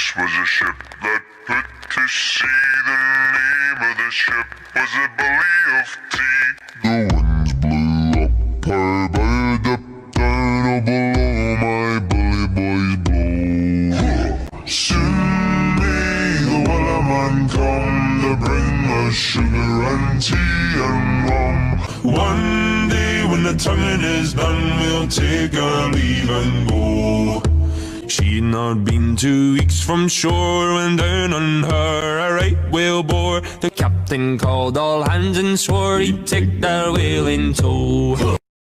This was a ship that put to sea. The name of the ship was a Billy of Tea. The winds blew up her bow, up down or below, my bully boys blow. Soon may the Wellerman come to bring us sugar and tea and rum. One day when the tonguing is done, we'll take our leave and go. She'd not been 2 weeks from shore when down on her a right whale bore. The captain called all hands and swore he'd take that whale in tow.